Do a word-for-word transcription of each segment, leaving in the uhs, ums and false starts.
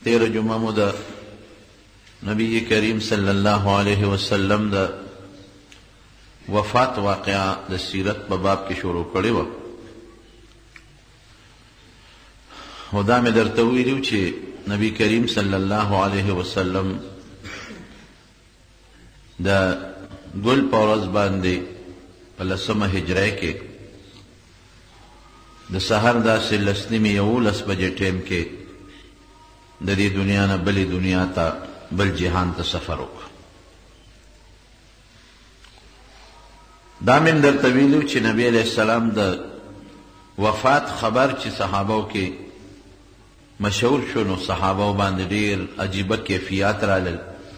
تیر جمعه مو د نبی کریم صلی الله علیه وسلم د وفات واقعه د سیرت په باب کې شروع کړې وه. او دا مې درته ویلي و چې نبی کریم صلی الله علیه وسلم د ګل په ورځ باندې په لسمه هجرۍ کې د سحر داسې لس نیمې یولس بجې ټیم کې د دې دنیا نه بلې دنیا ته بل جهان ته سفر وکړ. دا مې درته ویلي چې نبی علیه السلام د وفات خبر چې صحابو کې مشهور شو نو صحابو باندې ډېر عجیبه کیفیات رالل.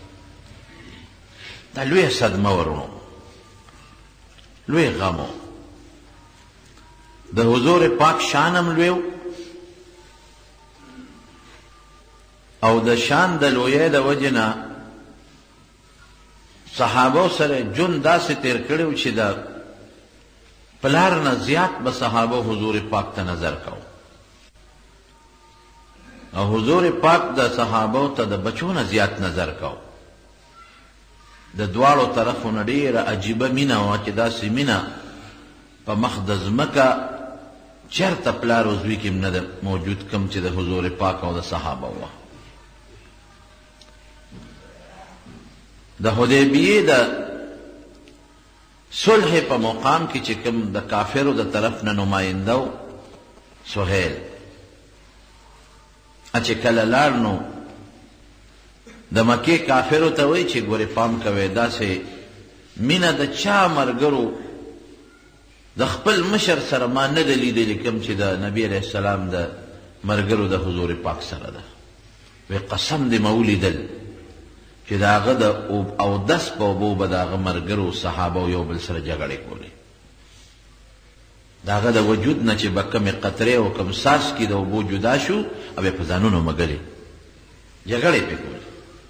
دا لویه صدمه ورنو، لوی غم د حضور پاک شانم لوی او د شان د لویۍ د وجې نه صحابو سره ژوند داسې تیر کړی و چې د پلار نه زیات به صحابو حضور پاک ته نظر کو او حضور پاک د صحابو ته د بچو نه زیات نظر کو. د دواړو طرفو نه ډېره عجیبه مینه وه چې داسې مینه په مخ د ځمکه چېرته پلار او زوی کې هم نه ده موجود کم چې د حضور پاک او د صحابه وه. د حدیبیې د صلح په مقام کې چې کوم د کافرو د طرف نه نماینده و سهیل، چې کله لاړ نو د مکې کافرو ته وایي چې ګورې پام کوئ داسې مینه د چا ملګرو د خپل مشر سره ما نه ده لیدلې کوم چې د نبي علیه السلام د ملګرو د حضور پاک سره ده. وی قسم دې مه ولیدل چې د هغه د اودس په اوبو به د هغه ملګرو صحابو یو بل سره جګړې کولې. د هغه د وجود نه چې به کمې قطرې او کم ساس کې د اوبو جدا شو او په ځانونو مګلې جګړې پې کولې.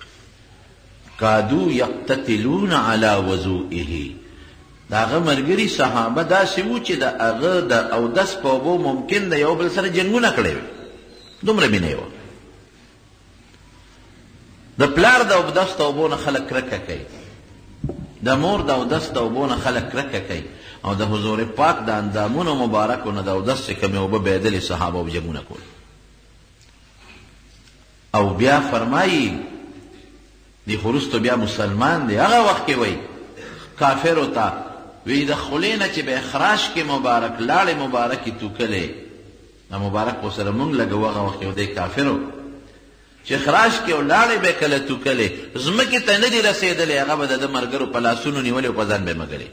کادو یقتتلون علی وضوئه، د هغه ملګري صحابه داسې وو چې د هغه د اودس په اوبو ممکن د یو بل سره جنګونه کړی وي، دومره مینه یې وه. د پلار د اودس د اوبو نه خلک کرکه کوي، د مور د اودس د اوبو نه خلک کرکه کوي، او د حضور پاک د اندامونو مبارکو نه د اودس چې کومې اوبه بهېدلې صحابه او جنګونه کول. او بیا فرمایي دی خو وروسته بیا مسلمان دی، هغه وخت کې وایي کافرو ته وی د خولې نه چې به اخراج کې مبارک لاړې مبارکې توکلې، دا مبارک ورسره مونږ لګو هغه وخت کې دی کافرو چې خراج کې او لاړې به کله توکلې ځمکې ته نه دي رسېدلې، هغه به د ده ملګرو په لاسونو نیولې او په ځان به مګلې.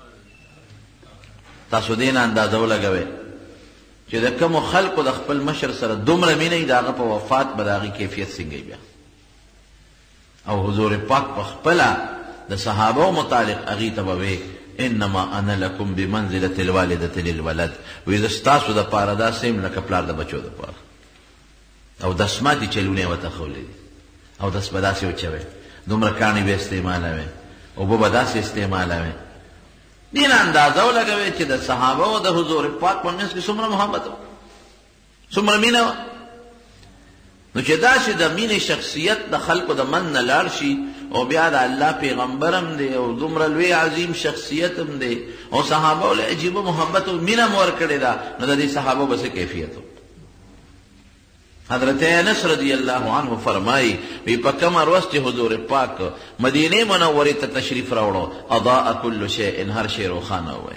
تاسو دې نه اندازه ولګوئ چې د کومو خلکو د خپل مشر سره دومره مینه وي د هغه په وفات به د هغې کیفیت څنګه بیا. او حضور پاک په خپله د صحابو متعلق هغې ته به وی انما انا لکم بمنزلة الوالدة للولد، وی زه ستاسو دپاره داسې یم لکه پلار د بچو دپاره. او دسماتې چلونه یې ورته ښولې دي او دس به داسې وچوئ، دومره کاڼي به استعمالوئ، اوبه به داسې استعمالوئ. دې نه اندازه ولګوئ چې د صحابه او د حضور پاک په منځ کې څومره محبت و، څومره مینه وه. نو چې داسې د مینې شخصیت د خلکو د من نه لاړ شي او بیا د الله پیغمبر هم دی او دومره لوی عظیم شخصیت هم دی او صحابه له عجیبه محبت او مینه م ورکړې ده، نو د دې صحابو به څه کیفیت و. حضرت انس رضی الله عنه فرمایي وی په کومه ورځ چې حضور پاک مدینې منورې ته تشریف راوړو اضاء کل شیء، هر شی روښانه وی.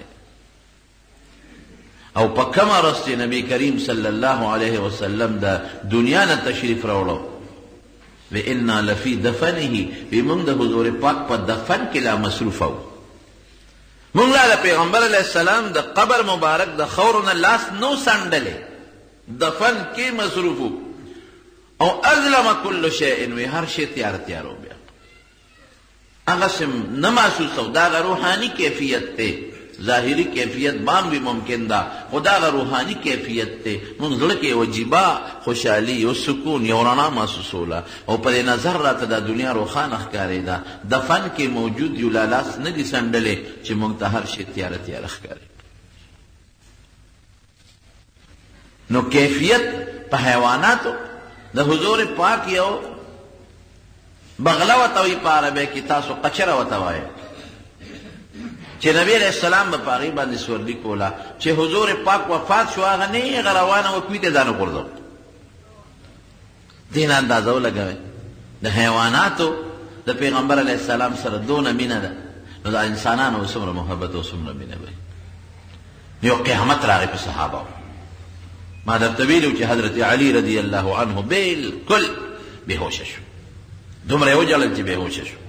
او په کومه ورځ چې نبی کریم صلی الله علیه وسلم د دنیا نه تشریف راوړو و انا لفی دفنه، وی موږ د حضور پاک په دفن کې لا مصروفه وو. موږ لا د پیغمبر علیه السلام د قبر مبارک د خاورو نه لاس نو څنډلی، دفن کې مصروف وو. او ازلم کل شیء، وی هر شی تیار تیار و بیا هغسې نه محسوسو. دا هغه روحاني کیفیت دی، ظاهري کیفیت بام بھی ممکن دا، خدا غا روحانی کیفیت تے من زړه کې وجیبا خوشحالی او سکون یو رڼا محسوسوله او پر نظر راته د دنیا روښانه ښکارېده. دفن کې موجود یو لالاس نه دي څنډلې چې موږ ته هر شی تیاره تیاره ښکاري. نو کیفیت په حیواناتو د حضور پاک یو بغله ورته وایي په عربۍ کې، تاسو قچره ورته وایئ، چې نبی علیه السلام به په هغې باندې سورلي کوله. چې حضور پاک وفات شو هغه نیغه روانه وه کوي ته ځان وغورځو. دې نه اندازه ولګوئ د حیواناتو د پیغمبر علیه السلام سره دونه مینه ده، نو د انسانانو به څومره محبت او څومره مینه به یو قیامت راغی په صحابه. ما درته ویلي چې حضرت علي رضی الله عنه بالکل بېهوشه شو، دومره یې وجړل چې بېهوشه شو.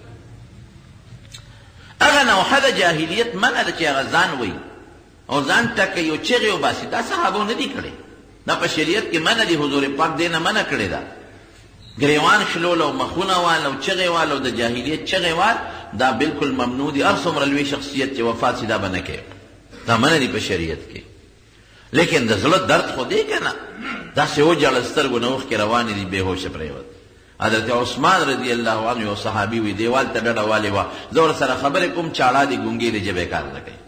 هغه نوحه د جاهلیت منع ده چې هغه ځان وایي او ځان ټکوي او چغې وباسي، دا صحابو نه دي کړی، دا په شریعت کې منع دي. حضور پاک دې نه منع کړې ده. ګریوان شلول او مخونه وال او چغې وال او د جاهلیت چغې وال دا بالکل ممنوع دي. هر څومره لوی شخصیت چې وفات شي دا به نه کوي، دا منع دي په شریعت کې. لیکن د زړه درد خو دی که نه، داسې وجړل سترګو نه اوښکې روانې دي، بېهوشه پرېوت. حضرت عثمان رضی الله عنه یو صحابي وي، دیوال ته ډډه والې وه، زه ورسره خبرې کوم، چاړه دي ګونګې دي، ژبې کار نه کوي.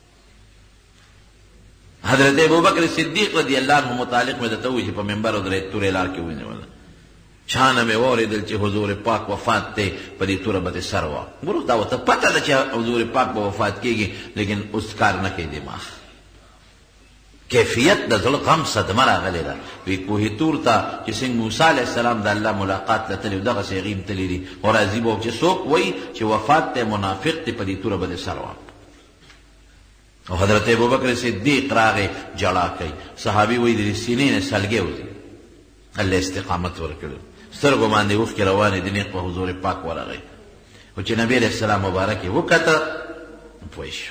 حضرت ابوبکر صدیق رضی الله عنه متعلق مې درته ووایي چې په منبر ودرېد، تورې لار کې ونیوله، چا نه مې واورېدل چې حضور پاک وفات دی، په دې توره به دې سر وه. ګورو دا ورته پته ده چې حضور پاک به وفات کېږي، لیکن اوس کار نه کوي دماغ. کیفیت د زړه غم صدمه راغلې ده. وی کوهي تور ته چې څنګه موسی علیه السلام د الله ملاقات ته تللی، دغسې هغې هم تللی دي، او راضي به چې څوک وایي چې وفات دی منافق دی، په دې توره به دې سر وه. او حضرت ابوبکر صدیق راغی جړا کوي. صحابي وایي د سینې نه سلګۍ وځي، الله استقامت ورکړو، سترګو باندې اوښکې روانې دي، نیغ په حضور پاک ورغی. او چې نبی علیه السلام مبارک یې وکته پوه شو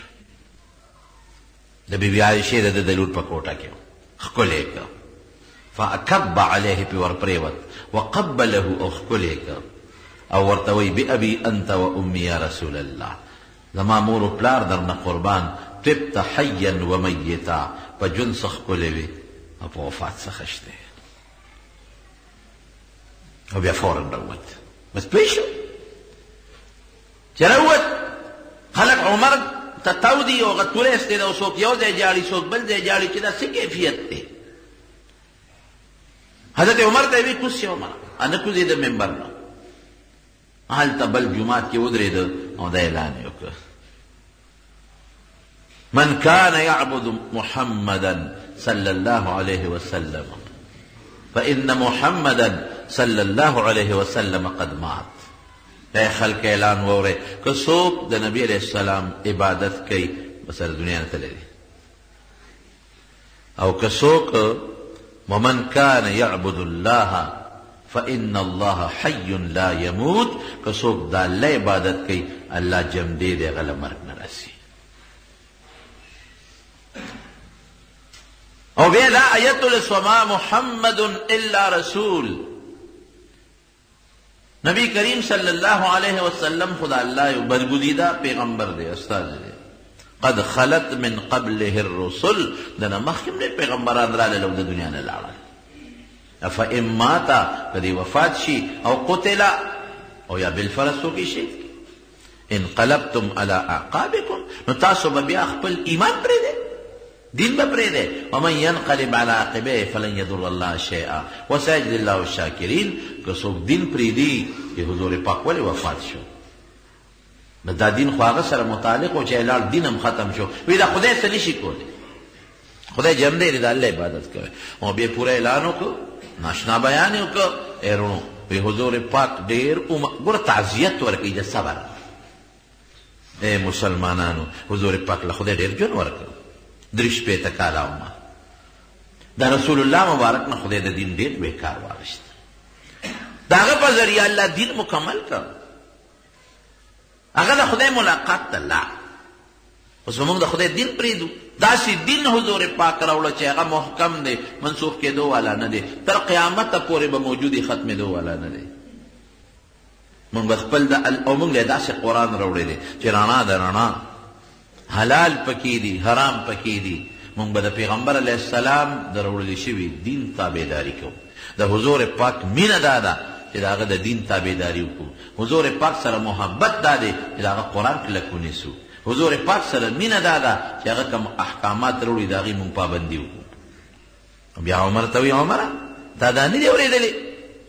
د بی بی عایشې د د لور په کوټه کې ښکلی یې کړ، فاکب علیه پې ورپرېوت، وقبله او ښکلی یې کړ او ورته وایي بأبي انت و امي یا رسول الله، زما مور و پلار درنه قربان، طبت حیا و میتا، په ژوند څه ښکلی وي او په وفات څه ښه شتی. او بیا فورا راووت. بس پوه شو چې راووت، خلک عمر ته تاو دي او هغه توره ایستې ده، او څوک یو ځای جاړي، څوک بل ځای جاړي، چې دا څه کیفیت دی. حضرت عمر ته یې وی کوز شي عمره، نه کوزېده منبر نه، هلته بل جومات کې ودرېده او دا اعلان یې وکړ، من كان يعبد محمدا صلى الله عليه وسلم فإن محمدا صلی الله علیه وسلم قد مات. اے خلق اعلان ووره که څوک د نبی علیه السلام عبادت کوي بس دنیا نه تللی دی، او که څوک ومن كان يعبد الله فإن الله حي لا يموت، که څوک د الله عبادت کوي الله جمدې دی، هغه له مرګ نه راسي. او بیا لا آیت لسما محمد الا رسول، نبی کریم صلی الله علیه وسلم خدا الله یو برگزیدہ پیغمبر دی، استاد دی، قد خلت من قبله الرسل، دنه مخکې نه پیغمبران راغلل او د دنیا نه لاړل. افإن مات، کدی وفات شي، او قتل، او یا بالفرض څوک شي، انقلبتم على اعقابكم، نو تاسو به بیا خپل ایمان پرېږدئ، دین به پرېږدئ. ومن ينقلب على عقبيه فلن يضر الله شيئا وسيجزي الله الشاکرین. که څوک دین پرېږدي، چې حضور پاک ولې وفات شو، دا دین خو هغه سره متعلق و چې لاړ دین هم ختم شو. وی دا خدای څه نشي کولی، خدای جمع دی، د الله عبادت کوي. او بیا پوره اعلان وکړو، ناشنا بیان یې وکړو، ای رونو وی حضور پاک ډېر ګوره تعزیت ورکوي د صبر. ای مسلمانانو، حضور پاک له خدای ډېر ژوند ورکړو، درې شپېته کاله عمر، د رسول الله مبارک نه خدای د دین ډېر لوی کار واخیست، د هغه په ذریعه الله دین مکمل کړ، هغه د خدای ملاقات ته لاړ. اوس موږ د خدای دین پرېږدو، داسې دین حضور پاک راوړه چې هغه محکم دی، منسوخ کېدو والا نه دی، تر قیامته پورې به موجودي ختمېدو والا نه دی. موږ به خپل او موږ له داسې قرآن راوړی دی چې رڼا د رڼا، حلال پکې دي، حرام پکې دي. موږ به د پیغمبر علیه السلام د راوړل شوي دین تابعداري کوو. د حضور پاک مینه دا ده چې د هغه د دین تابعداري وکړو. حضور پاک سره محبت دا دی چې د هغه قرآن کلک ونیسو. حضور پاک سره مینه دا ده چې هغه کوم احکامات راوړي د هغې موږ پابندي وکړو. بیا عمر ته وایي عمره تا دا نه دي اورېدلې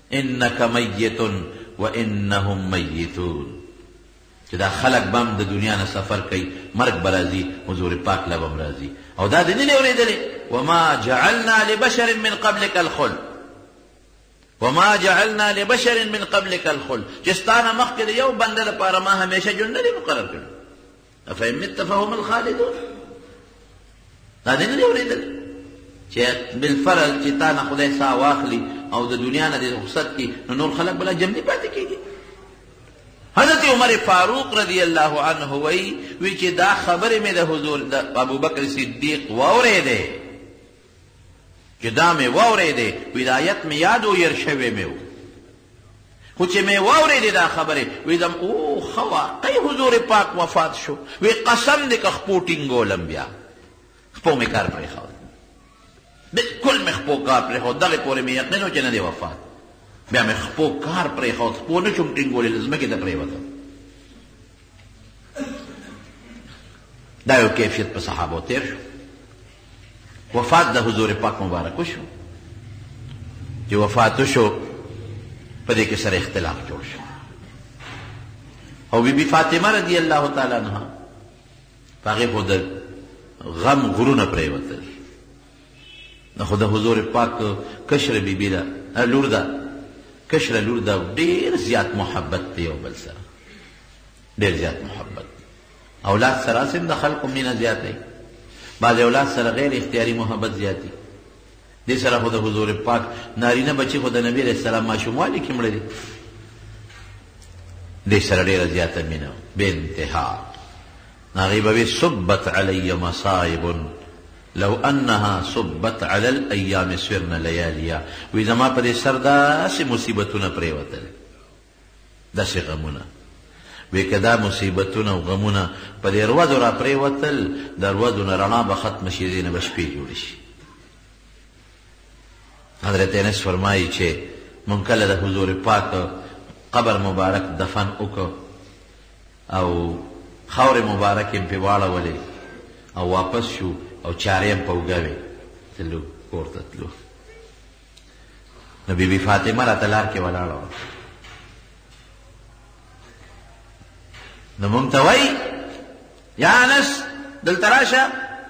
انک میت و انهم میتون، چې دا خلق بم د دنیا نه سفر کوي، مرګ به راځي، حضور پاک له بم راځي. او دا دې نه دی اورېدلی وما جعلنا لبشر من قبلک الخلد، وما جعلنا لبشر من قبلک الخلد، چې ستا نه مخکې د یو بنده لپاره ما همیشه ژوند نه دی مقرر کړی. افإن مت فهم الخالدون. دا دې نه دی اورېدلی چې بالفرض چې تا نه خدای ساه واخلي او د دنیا نه دې رخصت کړي نو نور خلک بلا جمدي پاتې کېږي. حضرت عمر فاروق رضی الله عنه وی وی چې دا خبرې مې د حضور د ابوبکر صدیق واورېدې، چې دا مې واورېدې، وی د آیت مې یاد و ير شوی مې و، خو چې مې واورېدې دا خبرې وی دم او خوا قی حضور پاک وفات شو، وی قسم دې که خپو ټینګولم بیا خپو مې کار پرېښود، بالکل مې خپو کار پرېښود، دغې پورې مې یقین و چې نه دی وفات، بیا مې خپو کار پرېښود، خپو نه شم ټینګولی، ځمکې ته پرېوتم. دا یو کیفیت په صحابو تیر شو. وفات د حضور پاک مبارک وشو، چې وفات وشو په دې کې سره اختلاف جوړ شو. او بی بی فاطمه رضی الله تعالی عنها په هغې خو د غم غرونه پرېوتل. نو خو د حضور پاک کشره بی بی ده، لور ده، کشره لور ده، ډېر زیات محبت دی یو بل سره، ډېر زیات محبت. اولاد سره هم د خلکو مینه زیاتی، بعض اولاد سره غیر اختیاري محبت زیاتی. دې سره خو د حضور پاک نارینه بچي خو د نبي علیه السلام ماشوموالي کې مړه دي، دې سره ډېره زیاته مینه بې انتها. هغې به وي صبت علی مصائب لو انها صبت علی الایام سرن لیالیا، وی زما په دې سر داسې مصیبتونه پرېوتل، داسې غمونه، وی که دا مصیبتونه او غمونه په دې ورځو را پرېوتل، د ورځو نه رڼا به ختمه شي، دې نه به شپې جوړې شي. حضرت انس فرمایي چې مونږ کله د حضور پاک قبر مبارک دفن وکړو او خاورې مبارک یې پرې واړولې او واپس شو او چارې هم په اوږه وې، تلو کور ته تلو. نو بی بی فاطمه راته لار کې ولاړه وه. نو مونږ ته وایي یا انس دلته راشه،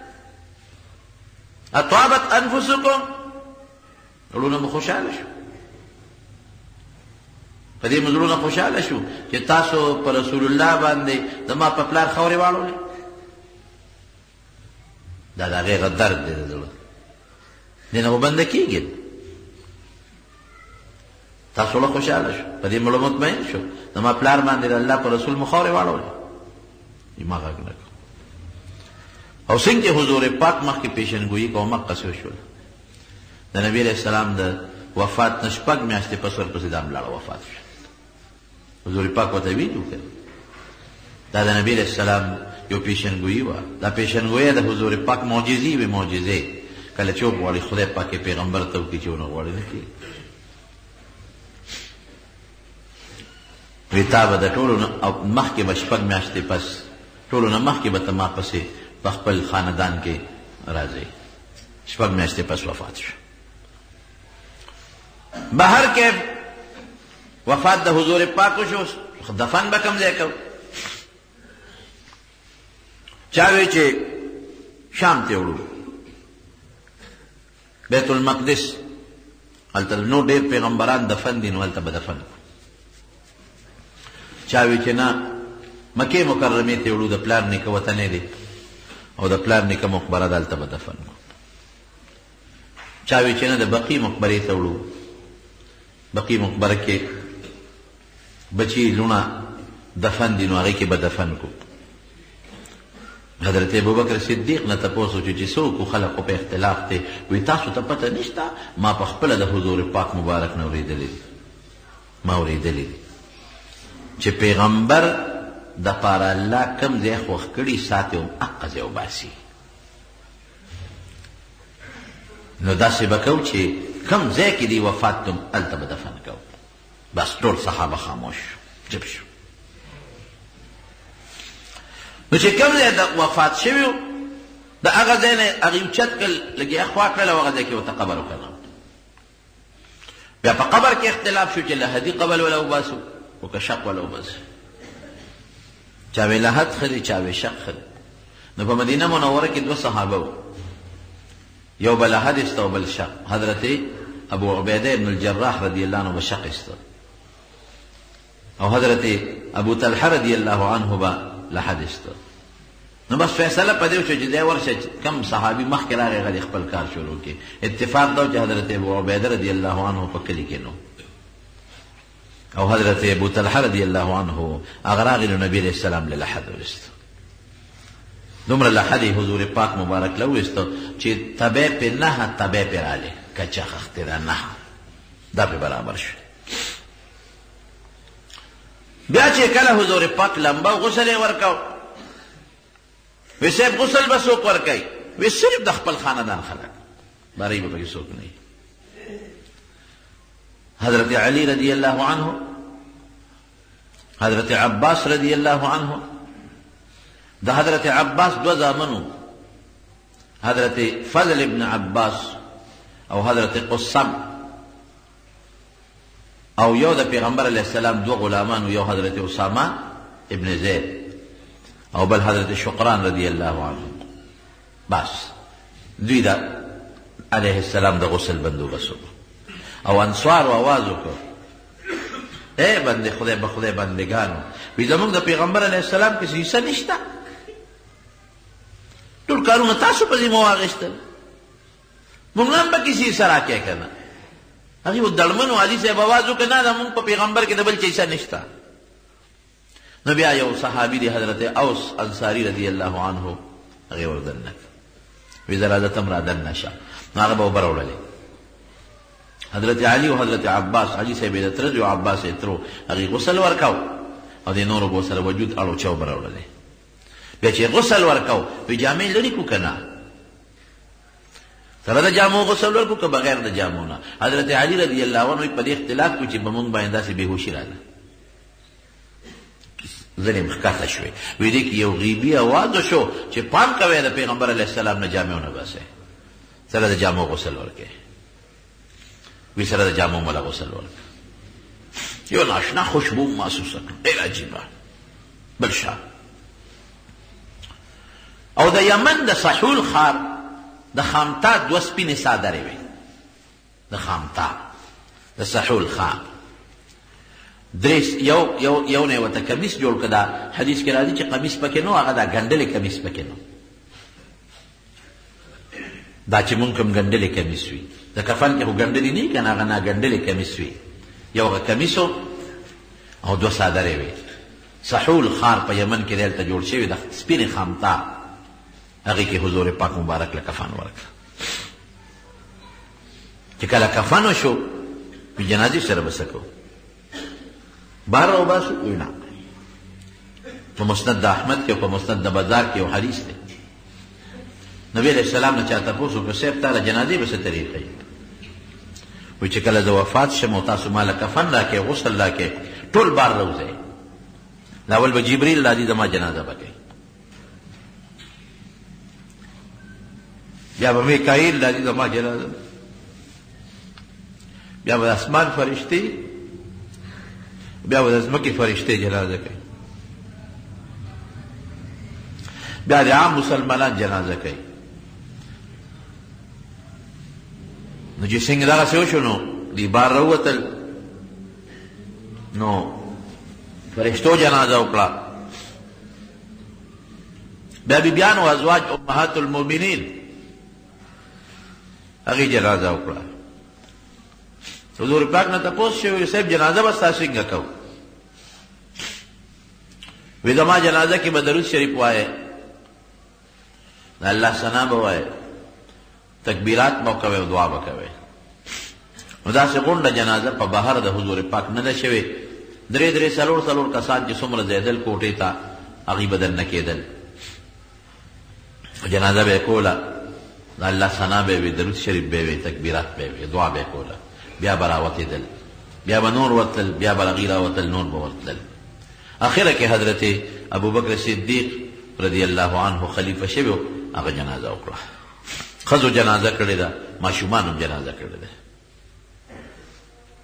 اطابت انفسکم، زړونه مو خوشحاله شو، په دې مو زړونه خوشحاله شو چې تاسو په رسول الله باندې زما په پلار خاورې واړولې. دا د هغې غ درد دی د زړه، دې نه خو بنده کېږي. تاسو له خوشحاله شو، په دې مړه مطمئن شو زما پلار باندې د الله په رسول مو خاورې واړولې، ما غږ نه کړ. او څنګه چې حضور پاک مخکې پیشنګویي کوه مقصې وشوله. د نبي علیه السلام د وفات نه شپږ میاشتې پس ورپسې دا هم لاړه وفات شو. حضور پاک ورته ویلي وکړه دا د نبي علیه السلام یو پیشنګویي وه. دا پیشنګویي د حضور پاک معجزې وې، معجزې. کله چې وغواړي خدای پاک یې پیغمبر ته وکړي، چې ونه غواړي نه کېږي. وی تا به د ټولو نه مخکې به شپږ میاشتې پس ټولو نه مخکې به ته ما پسې په خپل خاندان کې راځئ. شپږ میاشتې پس وفات شو. بهر کې وفات د حضور پاک وشو، دفن به کوم ځای کوو؟ چا وی چې شام ته وړو، بیت المقدس، هلته نو ډېر پیغمبران دفن دي، نو هلته به دفن کړو. چا وی چې نه مکې مکرمې ته وړو، د پلار نیکه وطن دی او د پلار نیکه مقبره ده، هلته به دفن کړو. چا وی چې نه د بقي مقبرې ته وړو، بقي مقبره کې بچي لونه دفن دي، نو هغې کې به دفن کړو. حضرت ابوبکر صدیق نه تپوس وشو چې څوک خلقو په اختلاف دی، وی تاسو ته پته نشته؟ ما په خپله د حضور پاک مبارک نه اورېدلی دي، ما اورېدلی دي چې پیغمبر د پاره الله کم ځای خوښ کړي ساتي هم هغه ځای وباسي. نو داسې به کوو چې کم ځای کې دی وفات کوم هلته به دفن کوو. بس ټول صحابه خاموش شو، چپ شو. نو چې کوم ځای د وفات شوي و د هغه ځای نه هغې اوچت کړل، لږ یې خوا کړل او هغه ځای کې ورته قبر وکړل. بیا په قبر کې اختلاف شو چې لحدي قبر ولا وباسو او که شق ولا وباسو. چا وی لحد خلی چا وی شق خلی. نو په مدینه منوره کې دوه صحابه وو، یو به لحد است او بل شق. حضرت ابو عبیده ابن الجراح رضی الله عنه به شق است او حضرت ابو طلحه رضی الله عنه به لحد است. نو بس فیصله پدې وشو چې دی ورشه کم صحابي مخکې راغی غلی خپل کار شروع کړي. اتفاق دا چې حضرت ابو عبیده رضی الله عنه په کلي کې نو او حضرت ابو طلحه رضی الله عنه هغه راغی نو نبی علیہ السلام له لحد ورست. دومره لحد حضور پاک مبارک له ورست چې تبع په نه تبع په رااله کچا خخته ده نه دا په برابر شو. بیا چې کله حضور پاک لمبا غسل ورکاو وی صاحب غسل به څوک ورکوي؟ وی صرف د خپل خاندان خلک، باری به پکې څوک نه. حضرت علی رضی الله عنه، حضرت عباس رضی الله عنه، د حضرت عباس دو زامنو، حضرت فضل ابن عباس او حضرت قسم، او یو د پیغمبر علیه السلام دو غلامانو، یو حضرت اسامه ابن زید او بل حضرت شقران رضی الله عنه. بس دوی دا علیه السلام د غسل بندوبست او انصار آواز وکړ اے بنده خدای به خدای بندگانو وی زمونږ د پیغمبر علیه السلام کې حصه نشته، ټول کارونه تاسو په ذمه واخیستل، موږ هم پکې حصه راکړی که نه. هغې و دړمن والي صاحب آواز وکړ نه زمونږ په پیغمبر کې د بل چا حصه نشته. نو بیا یو صحابي دی حضرت اوس انصاری رضی الله عنه هغې وردننه وی زه راځه ته هم رادننه شه. نو هغه به اوبه راوړلې. حضرت علی او حضرت عباس، علي صاحب یې د تره دی او عباس یې ترو، هغې غسل ورکاو او د نورو به ورسره وجود اړو چې اوبه راوړلې. بیا چې غسل ورکاو وی جامې لرې کړو که نه؟ سره د جامو غسل ورکړو که بغیر د جامو نه؟ حضرت علي رضی الله عنه په دې اختلاف کړو چې به مونږ باندې داسې بېهوشي راغله، ځنې مخکته شوې. وی دې کې یو غیبي اواز شو چې پام کوئ د پیغمبر علیه السلام نه جامې ونه باسئ، سره د جامو غسل ورکړئ. وی سره د جامو مله غسل ورکړه. یو ناشنا خوشبو محسوسه کړه، ډېر عجیبه. بل شا او د یمن د سحول ښار د خامتا دوه سپینې څادرې وې، د خامتا د سحول ښار درې یو یو یو نه ورته کمیس جوړ کړه. دا حدیث کې راځي چې کمیس پکې نه و، هغه دا ګنډلې کمیس پکې نه و، دا چې مونږ کوم ګنډلې کمیس وي د کفن کې خو ګنډلې نه وي که نه، هغه ناګنډلې کمیس وي. یو هغه کمیس و او دوه څادرې وې. سحول ښار په یمن کې دلته جوړ شوی د سپینې خامتا، هغې کې حضور پاک مبارک له کفن ورکړه. چې کله کفن وشو په جنازې سره به څه کوو؟ بهر راوباسو؟ وی نه. په مسند د احمد کې او په مسند د بازار کې یو حدیث دی، نبی علیہ السلام نه چا تپوس وکړ صاحب تا له جنازې به څه طریقه یې؟ وایي چې کله زه وفات شم او تاسو ما له کفن راکړئ غسل راکړئ ټول بار راوځئ، اول به جبریل راځي زما جنازه به کوي، بیا به میکایل راځي زما جنازه، بیا به د اسمان فرشتې، بیا به د ځمکې فرشتې جنازه کوي، بیا د عام مسلمانان جنازه کوي. نو چې څنګه دغسې وشو نو دی بار راووتل، نو فرشتو جنازه وکړه. بیا بیبیانو ازواج امهات المؤمنین هغې جنازه وکړه. حضور پاک نه تپوس شوی صاحب جنازه به ستا څنګه کوو؟ وی زما جنازه کې به درود شریف وایې، د الله ثنا به وایې، تکبیرات به کوئ او دعا به کوئ. نو داسې غونډه جنازه په بهر د حضور پاک نه ده شوې. درې درې څلور څلور کسان چې څومره ځایدل کوټې ته هغې به دننه کېدل، جنازه به یې کوله، د الله ثنا به یې وي، درود شریف به یې وي، تکبیرات به یې وي، دعا به یې کوله، بیا به راوتېدل، بیا به نور ورتلل، بیا به هغې راوتل، نور به ورتلل. اخره کې حضرت ابوبکر صدیق رضی الله عنه خلیفه شوی، هغه جنازه وکړه. ښځو جنازه کړې ده، ماشومان هم جنازه کړې ده.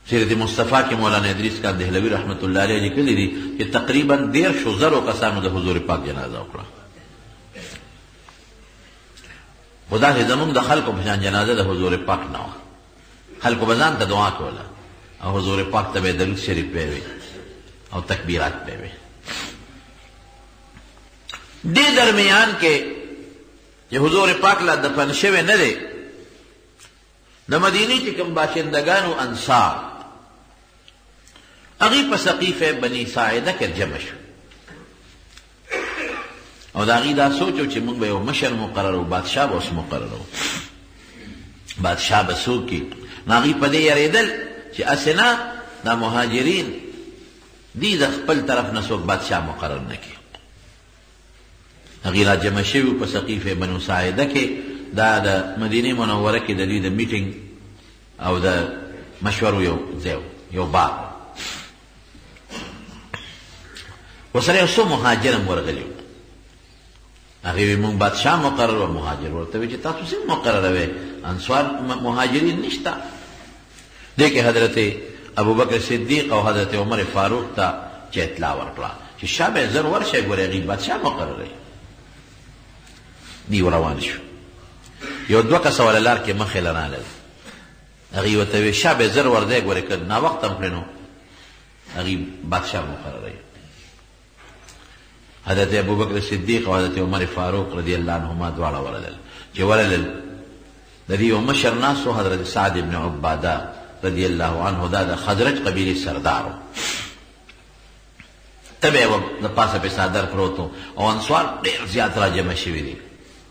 سیرت مصطفیٰ کې مولانا ادریس کان دهلوي رحمت الله علیه لیکلي دي چې تقریبا دیرشو زرو کسانو د حضور پاک جنازه وکړه. خدا چې زمونږ د خلکو په شان جنازه د حضور پاک نه وه. خلکو به ځان ته دعا کوله او حضور پاک ته به درود شریف پوي او تکبیرات پوي. دې درمیان کې چې حضور پاک لا دفن شوی نه دی، د مدینې چې کوم باشندگانو انصار هغوی په سقیفه بني ساعده کې جمع شو او د هغوی دا سوچ و چې موږ به یو مشر مقررو، بادشاه به اوس مقررو، بادشاه به څوک وي. نو هغوی په دې یریدل چې هسې نه دا مهاجرین دي د خپل طرف نه څوک بادشاه مقرر نه کړي. هغوی را جمع شوي په سقیفه بنو ساعده کې، دا د مدینه منوره کې د دوی د میټینګ او د مشورو یو ځای یو باغ. ورسره یو څو مهاجر هم ورغلي وو. هغوی وایي موږ بادشاه مقرر و. مهاجر ورته وایي چې تاسو څنګه مقرروئ؟ انصار مهاجرین نشته. دې کې حضرت ابوبکر صدیق او حضرت عمر فاروق ته چې اطلاع ورکړه چې شابه زر ورشه ګورئ هغوی بادشاه مقرروي. دی روان شو. یو دوه کسه ولا لار کې مخې له رالل. هغوی ورته وایي شابه زر ورځئ ګورئ که ناوخته هم کړې نو هغوی بادشاه مقرروي. حضرت ابوبکر صدیق او حضرت عمر فاروق رضی الله عنهما دواړه ورلل. چې ورلل د دې یو مشر ناستو حضرت سعد بن عباده رضی الله عنه، دا د خزرج قبیلې سردار و. تبه یې د پاسه پې څادر پروت و او انصار ډېر زیات را جمع شوي دي.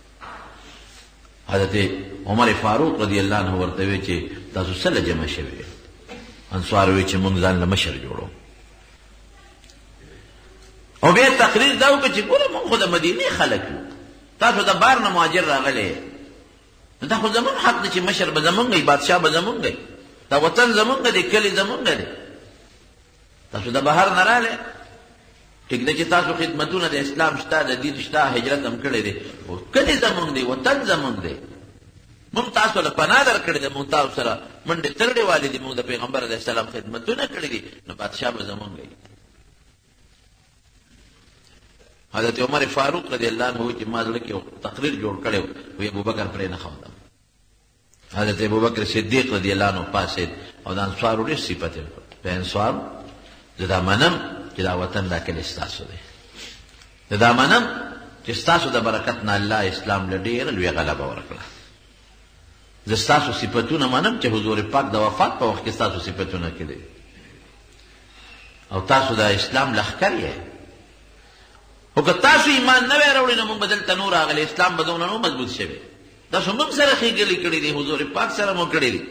حضرت عمر فاروق رضی الله عنه ورته وی چې تاسو څه له جمع شوي؟ انصار وی چې موږ ځان له مشر جوړو. او بیا تقریر دا وکړه چې ګوره موږ خو د مدینې خلک یو، تاسو د بار نه مهاجر راغلی، دا خو زمونږ حق دی چې مشر به زمونږ وي، بادشاه به زمونږ وي، دا وطن زمونږ دی، کلي زمونږ دی. تاسو د بهر نه راغلی، ټیک ده چې تاسو خدمتونه د اسلام شته، د دین شته، هجرت هم کړی دی، کلي زمونږ دی، وطن زمونږ دی. موږ تاسو له پناه درکړې ده، موږ تاسو سره منډې ترړې والې دي، موږ د پیغمبر علیه السلام خدمتونه کړي دي، نو بادشاه به زمونږ وي. حضرت عمر فاروق رضی الله عنه چې ما زړه کې یو تقریر جوړ کړی وی ابوبکر پرې نه ښودم. حضرت ابوبکر صدیق رضی الله عنه پاسېد او د انصارو ډېر صفت یې وکړ. په انصارو زه دا منم چې دا وطن دا کلی ستاسو دی، زه دا منم چې ستاسو د برکت نه الله اسلام له ډېره لویه غلبه ورکړه. زه ستاسو صفتونه منم چې حضور پاک د وفات په وخت کې ستاسو صفتونه کې دي او تاسو د اسلام لښکر یې. او که تاسو ایمان نه وی راوړئ نو موږ به دلته نور راغلی، اسلام به دونه نو مضبوط شوی. تاسو موږ سره ښېګلې کړي دي، حضور پاک سره مو کړي دي.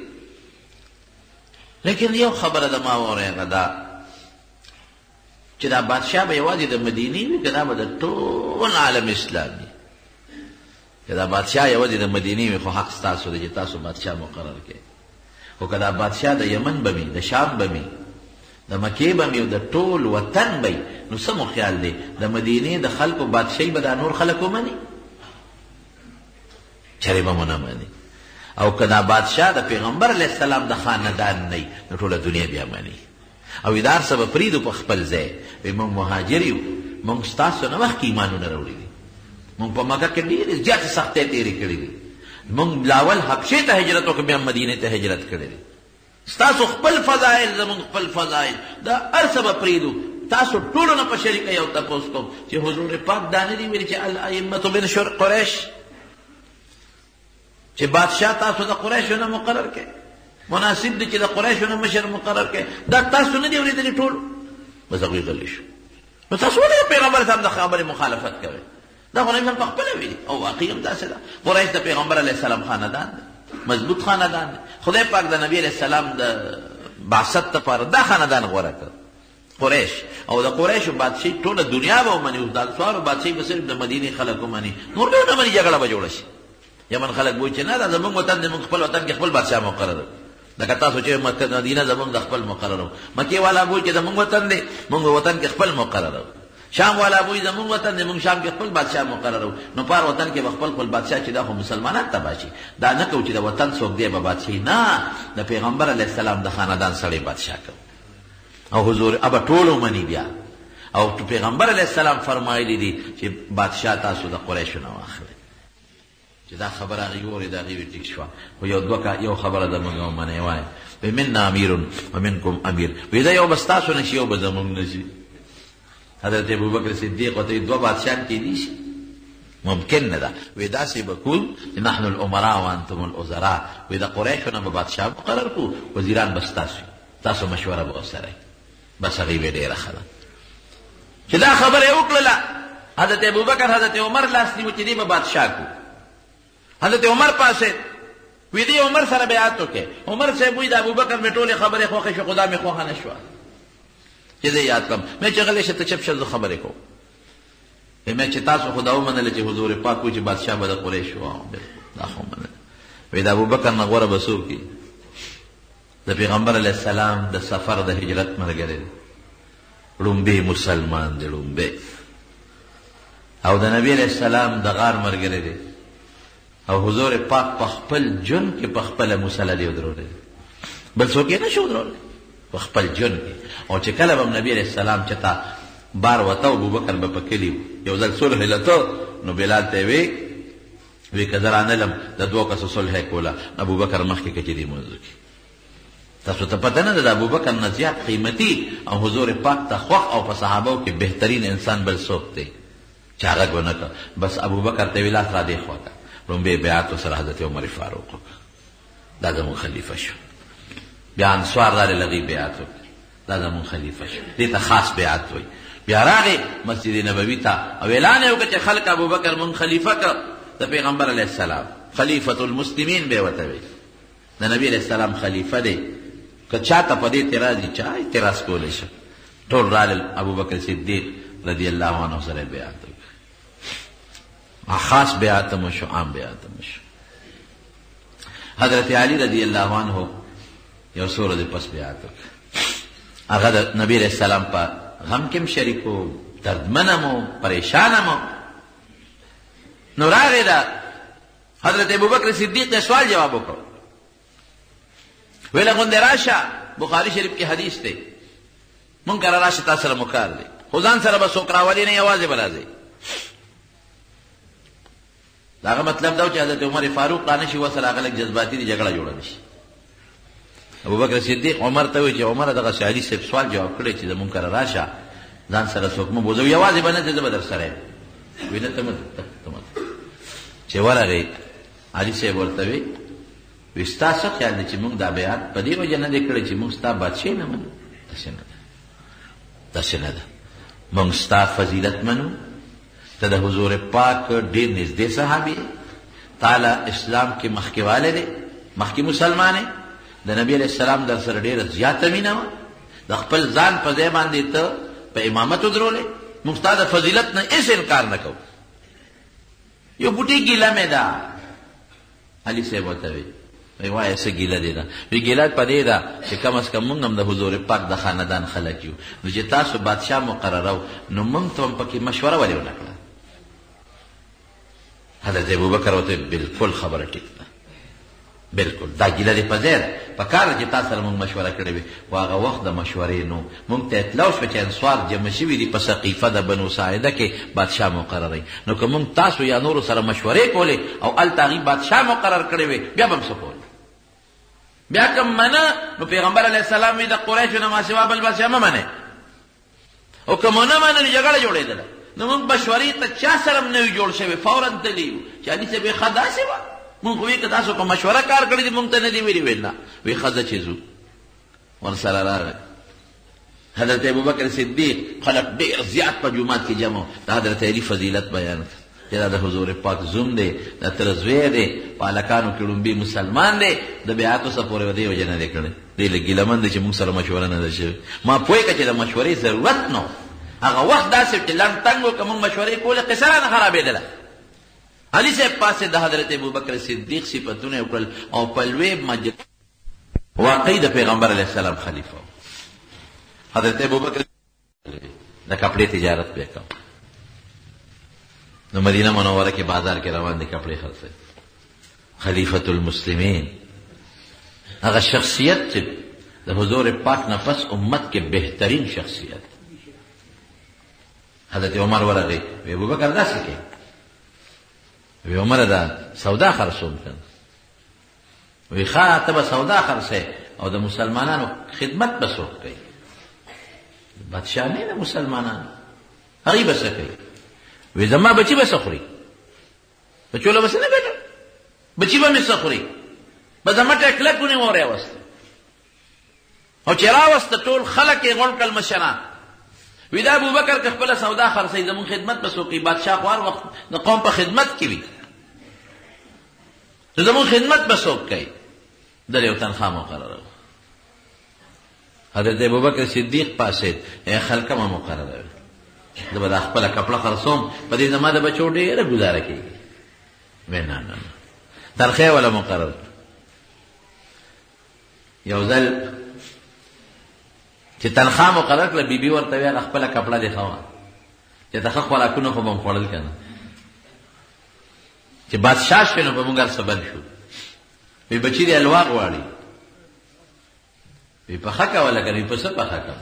لیکن یو خبره ده ما واورئ، هغه دا چې دا بادشاه به یوازې د مدینې وي که دا به د ټول عالم اسلامي؟ که دا بادشاه یوازې د مدینې وي خو حق ستاسو دی چې تاسو بادشاه مقرر کړئ. خو که دا بادشاه د یمن به وي، د شام به وي، د مکې به وي، د ټول وطن به وي، نو څه مو خیال دی د مدینې د خلکو بادشاهي به دا نور خلک ومني؟ چرې به مو نه مني. او که دا بادشاه د پیغمبر علیه السلام د خاندان نه وي نو ټوله دنیا بیا مني. او ادار څه به پرېږدو په خپل ځای، وایي موږ مهاجر یو، موږ ستاسو نه مخکې ایمانونه راوړي دي، موږ په مکه کې ډېرې زیاتې سختۍ تېرې کړي دي، موږ لاول حبشې ته هجرت وکړو بیا مدینې ته هجرت کړی دی. ستاسو خپل فضایل زمونږ خپل فضایل، دا هر څه به پرېږدو. تاسو ټولو نه په شریکه یو تپوس کوم چې حضور پاک دا نه دي ویلي چې الائمة من قریش، چې بادشاه تاسو د قریشو نه مقرر کړئ، مناسب دی چې د قریشو نه مشر مقرر کړئ، دا تاسو نه دي اورېدلي ټولو؟ بس هغوی غلي شو. نو تاسو ولې پیغمبر صاحب د خبرې مخالفت کوئ؟ دا خو نبي په خپله ویلي او واقعي هم داسې ده. قریش د پیغمبر علیه السلام خاندان دی، مضبوط خاندان دی. خدای پاک د نبی علیه السلام د بعثت لپاره دا خاندان غوره کړ، قریش. او د قریشو بادشاهي ټوله دنیا به ومني، اوس د انصارو بادشاهي به صرف د مدینې خلک ومني، نور به ونه مني، جګړه به جوړه شي. یمن خلک به وایي چې نه دا زموږ وطن دی، موږ خپل وطن کې خپل بادشاه مقرر، لکه تاسو چې مدینه زموږ د خپل مقرر، مکې والا به وایي چې زموږ وطن دی، موږ وطن کې خپل مقرر. شام والا بوی زمون وطن دی مونږ شام کې خپل بادشاہ مقررو نو پار وطن کې خپل خپل بادشاہ چې دا خو مسلمانان تبا شي دا نه کو چې د وطن څوک دی به بادشاہ نه د پیغمبر علیه السلام د خاندان سړی بادشاہ کو او حضور ابا ټولو منی بیا او پیغمبر علیه السلام فرمایلی دي چې بادشاہ تاسو د قریشو نه واخلئ چې دا خبره هغې وورې د هغې وی ټیک شوه خو یو دوه یو خبره د موږ ومنئ وایي وی منا امیر ومنکم امیر وی دا یو به ستاسو نه شي یو به زموږ نه شي حضرت ابوبکر صدیق ورته دوه بادشاهان کیدی شي ممکن نه ده وی داسې به کوو چې نحن الامراء وانتم الوزراء وی د قریشو نه به بادشاه مقرر کړو وزیران به ستاسو تاسو مشوره به ورسره بس هغې به ډېره ښه ده چې دا خبره یې وکړله حضرت ابوبکر حضرت عمر لاس نیو چې دې به بادشاه کړو حضرت عمر پاسه وی دی عمر سره بیعت وکړه عمر صاحب وی د ابوبکر مې ټولې خبرې خوښې شو خدا مې خوښه نه شوه چې زه یاد کړم مې چې غلی شه ته چپ شه زه خبرې کوم مې چې تاسو خدا ومنله چې حضور پاک وایي چې بادشاه به د قریشو دا خو ومنله وی د ابوبکر نه غوره به څوک دي د پیغمبر علیه السلام د سفر د هجرت ملګری دی ړومبی مسلمان دی ړومبی او د نبی علیه السلام د غار ملګری دی او حضور پاک په خپل جون کې په خپله مسله دی ودرولی بل څوک یې نه شو ودرولی په خپل جون کې او چې کله به نبی علیه السلام چېرته بار وته ابوبکر به په کلي یو ځل صلح لته نو بلال ته یې وی وی که زه رانلم د دوو کسو صلح یې کوله ابوبکر مخکې که چې دې موضوع کې تاسو ته پته نه ده د ابوبکر نه زیات قیمتي او حضور پاک ته خوښ او په صحابو کې بهترین انسان بل څوک دی چې هغه ونه کړه بس ابوبکر ته یې وی لاس را دې خوا کړه لومبی بیعت سره حضرت عمر فاروق دا زمون خلیفه شو بیا انصار دارې لغی بیعت وکړه دا زمون خلیفه شو دې ته خاص بیعت وایي بیا راغی مسجد نبوي ته او اعلان یې وکړه چې خلک ابوبکر مون خلیفه کړ د پیغمبر علیه السلام خلیفة المسلمین به ورته وایي د نبی علیه السلام خلیفه دی که چاته په دې اعتراض وي چا اعتراض کولی شي ټول رالل ابوبکر صدیق رضی الله عنه سره بیعت خاص بیعت مشو عام بیعت مشو حضرت علی رضی اللہ عنہ یو سور دی پس بیعت هغه د نبی علیہ السلام په غم کې شریکو دردمنمو پریشانمو نو راغی دا حضرت ابوبکر صدیق سوال جواب وکړو ویله غوندې راشه بخاری شریف کې حدیث دی مونږ کره راشه تا سره مکار دی خو ځان سره به څوک راولي نه یوازې به راځئ داغه مطلب دا چې حضرت عمر فاروق رانه شي وسره هغه لږ جذباتي دي جګړه جوړه نشي ابوبکر صدیق عمر ته وایي چې عمر دغه شاعري صاحب سوال جواب کړی چې زمونږ کره راشه ځان سره څوک مه بوځوي یوازې به نه ځې زه به در سره یم وایي نه ته مه چې ورغی علي صاحب ورته وایي وایي ستا څه خیال دی چې مونږ دا بیعت په دې وجه نه دی کړی چې مونږ ستا بادشاهي نه منو داسې نه ده داسې نه ده مونږ ستا فضیلت منو ته د حضور پاک ډېر نږدې صحابي تعالی اسلام کې مخکې والی دی مخکې مسلمان د نبی علیه السلام در سره ډېره زیاته مینه وه د خپل ځان په ځای باندې ته په امامت ودرولې موږ ستا د فضیلت نه هېڅ انکار نه کوو یو بوټۍ ګیله مې ده علي صاحب ورته وایي وایي وایه څه ګیله دې ده وایي ګیله په دې ده چې کم از کم موږ هم د حضور پاک د خاندان خلک یو نو چې تاسو بادشاه مقررو نو موږ ته هم پکې مشوره ولې ونه کړه حضرت ابوبکر ورته بالکل خبره ټیک ده بالکل دا ګیله دې په ځای ده په کار چې تا سره موږ مشوره کړې وي خو هغه وخت د مشورې نو موږ ته اطلاع شوه چې انصار جمع شوي دي په سقیفه د بنو ساعده کې بادشاه مقرروي نو که موږ تاسو یا نورو سره مشورې کولې او هلته هغې بادشاه مقرر کړی وي بیا به هم څه کول بیا که منه نو پیغمبر علیه السلام وایي د قریشو نه ماسوا بل بادشاه مه منئ او که مو نه منه نو جګړه جوړېدله نو موږ مشورې ته چا سره هم نه وي جوړ شوی فورا تلي وو چې علي صاحب یې ښه داسې وه مونږ خو وی که تاسو په مشوره کار کړی دي مونږ ته نه دي ویلي ویل نه وی ښځه چې ځو ورسره راغی حضرت ابوبکر صدیق خلق ډېر زیات په جومات کې جمع د حضرت علي فضیلت بیان کړ چې دا د حضور پاک زوم دی د تره زوی دی په هلکانو کې ړومبي مسلمان دی د بیعتو څه پورې دې وجه نه دی کړی دی لږ ګیلهمن دی چې مونږ سره مشوره نه ده شوې ما پوه کړه چې د مشورې ضرورت نو هغه وخت داسې چې لنډ تنګ و که مونږ مشورې کولې قصه رانه خرابېدله علي صاحب پاسې د حضرت ابوبکر صدیق صفتونه وکړل او په لوی مجلس واقعي د پیغمبر علیه السلام خلیفه حضرت ابوبکر د کپړې تجارت به کوم. نو مدینه منوره کې بازار کې روان دي کپړې خرڅوي. خلیفۃ المسلمین هغه شخصیت چې د حضور پاک نه پس امت کې بهترین شخصیت. حضرت عمر ورغی وی ابوبکر داسې کوي. وی عمر دا سودا خرڅوم کنه. وی ښه ته به سودا خرڅې او د مسلمانانو خدمت به څوک کوي؟ بادشاہ نه د مسلمانانو هغوی به څه کوي؟ وی زما بچي به څه خوري؟ بچوله به څه نه ګټه؟ بچي به مې څه خوري؟ به زما ټکله کونې مور راوسته او چې راوسته ټول خلک یې غونډ کړل مشران. وی دا ابوبکر که خپله سودا خرڅوي زمونږ خدمت به څوک کوي؟ بادشاه خو هر وخت د قوم په خدمت کې وي، نو زمونږ خدمت به څوک کوي؟ دل یو تنخوا مقرره. حضرت ابوبکر صدیق پاسید ای خلکه ما مقرره زه به دا خپله کپړه خرڅوم، په دې زما د بچو ډېره ګزاره کېږي. وی نه نه ترخی ولا مقرر. یو ځل چې تنخوا مقرر کړه بیبي ورته ویل خپله کپړه دې ښه وه چې ته ښه خوراکونه خو به م خوړل که نه، چې بادشاه شوې نو به مونږ هر څه بند شو. وی بچي دې الوا غواړي. وی پخه کوله که نه؟ وی په څه پخه کړم؟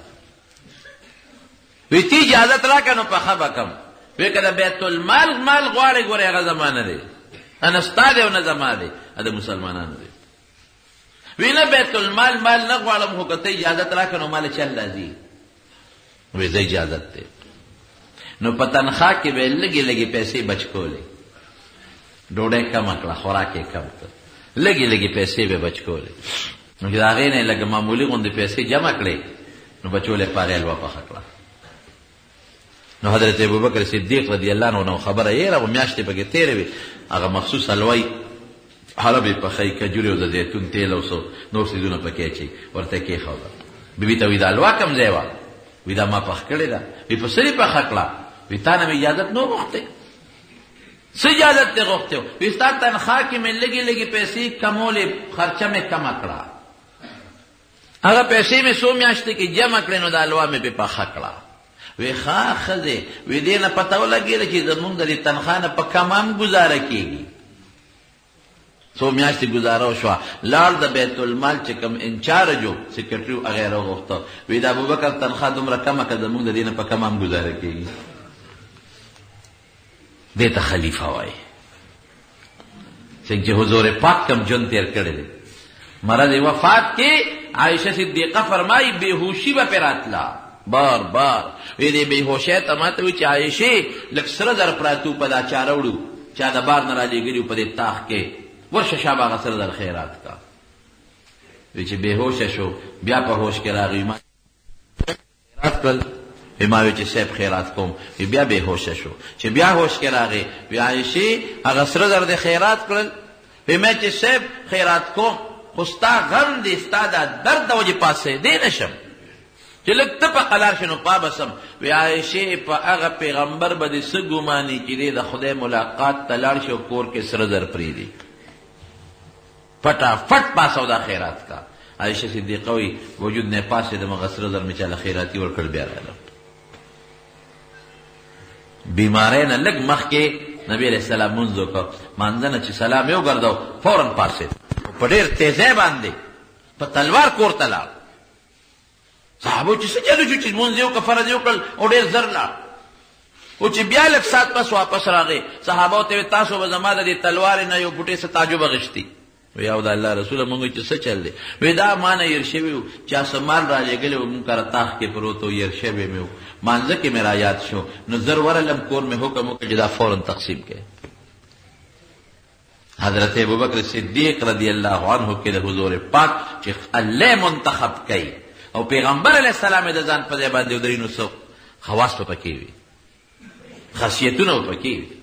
وی تی اجازت راکړه نو پخه به کړم. وی که د بیت المال مال غواړې ګورې هغه زما نه دی، نه ستا دی او نه زما دی، د مسلمانانو دی. وی نه بیت المال مال نه غواړم خو که ته اجازت راکړه نو مال چل راځي. وی زه اجازت دی. نو په تنخوا کې به یې لږې لږې پیسې بچ کولې، ډوډۍ کمه کړه، خوراک یې کم کړ، لږې لږې پیسې به بچ کولې. نو چې د هغې نه یې لږه معمولي غوندې پیسې جمع کړې نو بچو له یې په هغې حلوه پخه کړه. نو حضرت ابوبکر صدیق رضی الله عنه نو خبره یې راغله، میاشتې پکې تېرې وې، هغه مخصوص حلوی حلب یې پخوي، کجورې او د زیتون تیل او څو نور څیزونه پکې اچوي، ورته یې کېښوده. بیبي ته وایي دا حلوا کوم ځای وه؟ وایي دا ما پخ کړې ده. وایي په څه دې پخه کړه؟ وایي تا نه مې اجازت نه غوښتی. څه اجازت دې غوښتی و؟ وایي ستا تنخوا کې مې لږې لږې پیسې کمولې، خرچه مې کمه کړه، هغه پیسې مې څو میاشتې کې جمع کړې نو دا حلوا مې پې پخه کړه. وی ښه ښځې وی دې نه پته ولګېده چې زمونږ د دې تنخوا نه په کم هم ګزاره کېږي. څو میاشتې ګزاره وشوه، لاړ د بیت المال چې کوم انچارج و سیکرټري و هغه یې راوغوښته. وی د ابوبکر تنخوا دومره کمه که زمونږ د دې نه په کم هم ګزاره کېږي. دې ته خلیفه وایي څنګه چې حضور پاک کم ژوند تېر کړی دی. مرض وفات کې عایشه صدیقه فرمایي بېهوشي به پرې راتله بار بار. وی دې بېهوشۍ ته ماته وایي چې عایشې لږ سره زر پراته وو په دا چاره وړو چا د بار نه رالېږلي وو په دې تاخ کې، ورشه شابه هغه سره زر خیرات کا. وی چې بېهوشه شو بیا په هوش کې راغی، ما خیرات کړل. وی ما وی چې صاحب خیرات کوم. وی بیا بېهوشه شو، چې بیا هوش کې راغی وی عایشې هغه سره زر دې خیرات کړل. وی ما چې صاحب خیرات کوم خو ستا غم دې ستا دا درد د وجې پاسېدی نه شم چې لږ ته په قلار شې نو پابسم. وی عایشې په هغه پیغمبر به دې څه ګماني چې دی د خدای ملاقات ته لاړ شي او کور کې سره زر پرېږدي، فټافټ پاسه دا خیرات کا. عایشه صدیقه وی وجود نه پاسېدم هغه سره زر مې چاله خیراتي ورکړ بیا راغلم. بیماری نه لږ مخکې نبی علیه السلام مونځ وکړ، مانځه نه چې سلام یې وګرځاو فورا پاسېد، په ډېر تیزۍ باندې په تلوار کور ته لاړ. صحابو چې څه چلو شو چې مونځ یې وکړه، فرض یې وکړل او ډېر زر لاړ. او چې بیا لږ ساعت پس واپس راغی، صحابو ته ویل تاسو به زما د دې تلوارې نه یو بوټۍ څه تعجب اغېښتي؟ وی او د الله رسوله مونږ چې څه چل دی؟ وی دا ما نه هېر شوي وو چې اسمان را لېږلی و مونږ کره تاخ کې پروت و، هېر شوی مې و، مانځه کې مې را یاد شو نو زر ورلم کور مې حکم وکړ چې دا فورا تقسیم کړي. حضرت ابوبکر صدیق رضی الله عنه کې د حضور پاک چې الله منتخب کوي او پیغمبر علیه السلام د ځان په ځای باندې ودري نو څه خواص په پکې وي، خاصیتونه په پکې وي.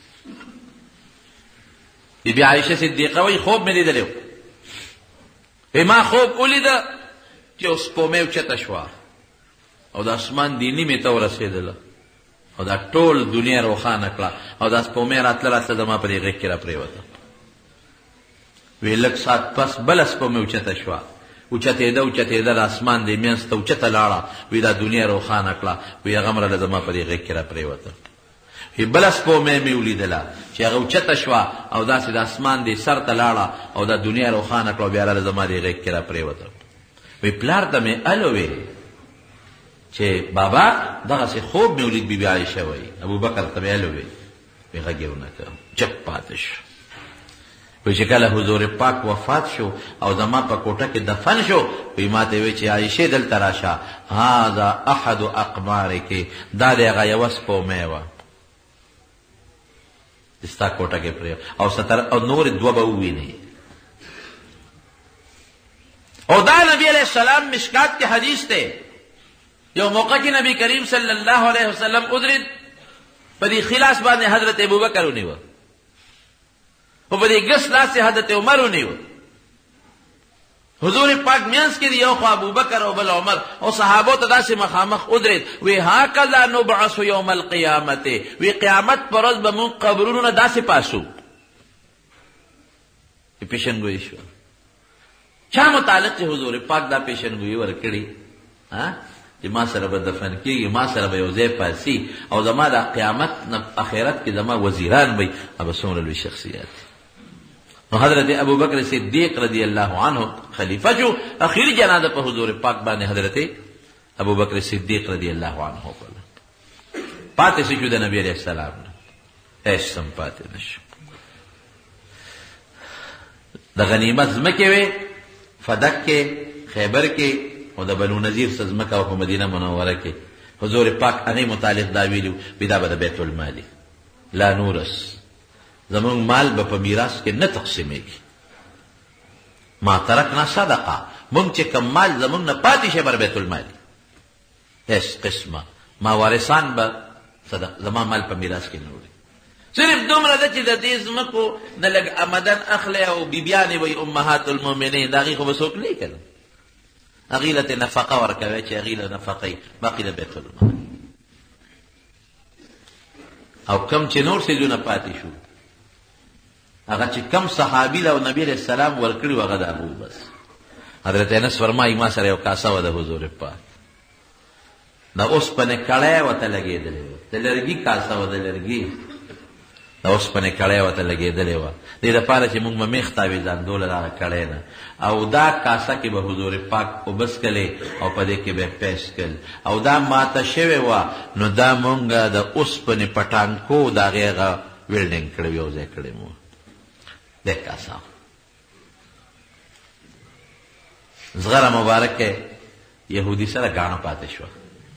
بی عایشه صدیقه وی خوب مې لیدلی و، ما خوب ولیده چې اوس سپومۍ اوچته شوه او د اسمان دې نیمې ته ورسېدله او دا ټول دنیا روښانه کړه او دا سپومۍ راتله راتله زما په دې غېږ کې را پرېوته. وی لږ ساعت پس بله سپومۍ اوچته شوه، اوچتېده اوچتېده د اسمان دې منځ ته اوچته لاړه وی دا دنیا روښانه کړه وی هغه مراله زما په دې غېږ کې را پرېوته وی بله سپومۍ مې ولیدله چې هغه اوچته شوه او داسې د اسمان دې سر ته لاړه او دا دنیا روښانه کړه او بیا راله زما دې غېږ کې را پرېوته وی پلار ته مې الو وی چې بابا دغسې خوب مې ولید بي بي عایشه وایي ابوبکر ته مې الو وی وی غږ یې ونه کړ چپ پاتې شو وی چې کله حضور پاک وفات شو او زما په کوټه کې دفن شو وی ما ته وی چې عایشې دلته راشه هذا احد اقمارکې دا د هغه یوه سپومۍ وه چې ستا کوټه کې پرې او ستر او نور دوه به ووینې او دا نبی علیہ السلام مشکات کے حدیث تے یو موقع کی نبی کریم صلی اللہ علیہ وسلم ادرد پدی خلاص باندې حضرت ابوبکر ونیو او پدی گس لاس سے حضرت عمر ونیو حضور پاک مینس کې دی یو خو ابوبکر او بل عمر او صحابو ته داسې مخامخ ادرد وی هاکذا نبعث یوم القیامت وی قیامت پر ورځ به مونږ قبرونو نه داسې پاسو پیشنګوئی شو چا متعلق چې حضور پاک دا پیشنګوئی ورکړي چې ما سره به دفن کېږي ما سره به یو ځای پاسي او زما د قیامت آخرت کې زما وزیران وي ابه څومره لوی شخصیات نو حضرت ابوبکر صدیق رضی الله عنه خلیفہ جو اخیری جنازه په حضور پاک باندې حضرت ابوبکر صدیق رضی الله عنه وکړه پاتې شو د نبی علیہ السلام هیڅ سم پاتې نشو د غنیمت ځمکې وې فدک کې خیبر کې او د بنو نذیر څه ځمکه وه په مدینه منوره کې حضور پاک هغې متعلق دا ویلي وي دا به د بیت المال لا نورس زمونږ مال به په میراث کې نه تقسیمېږي ما ترکنا صدقه مونږ چې کم مال زمونږ نه پاتې شي بر بیت المال هیڅ قسمه ما وارثان به زما مال په میراث کې نه وړي صرف دومره ده چې د دې ځمکو نه لږ آمدن اخلی او بیبیانې وایي امهات المؤمنین د هغې خو به څوک نه که هغې له ترې نفقه ورکوی چې هغې له نفقې باقي د بیت المال او کم چې نور څیزونه پاتې شو هغه چې کم صحابي له نبي علیه السلام ورکړي وو هغه د هغوی بس حضرت انس فرمایي ما سره یو کاسه وه د حضور پاک د اوسپنې کړی ورته لګېدلې وه د لرګي کاسه وه د لرګي د اوسپنې کړی ورته لګېدلې وه دې دپاره چې موږ به میخ تاویزان دوله د هغه کړی نه او دا کاسه کې به حضور پاک اوبه څکلې او په دې کې به یې پیس کړل او دا ماته شوې وه نو دا مونږ د اوسپنې په ټانکو د هغې هغه ویلډینګ کړی یو ځای کړی مو د کاسه زغره مبارکه یهودي سره ګاڼه پاتې شوه